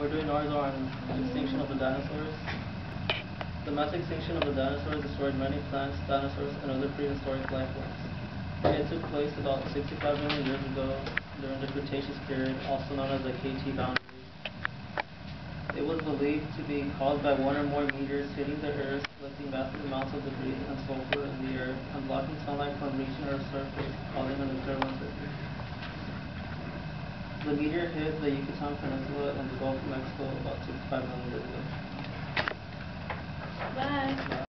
We're doing ours on extinction of the dinosaurs. The mass extinction of the dinosaurs destroyed many plants, dinosaurs, and other prehistoric life forms. It took place about 65 million years ago during the Cretaceous period, also known as the KT boundary. It was believed to be caused by one or more meteors hitting the Earth, lifting massive amounts of debris and sulfur in the air, and blocking sunlight from reaching Earth's surface, causing a nuclear winter. The meteor hit the Yucatan Peninsula and the Gulf of Mexico about 65 million years ago. Bye.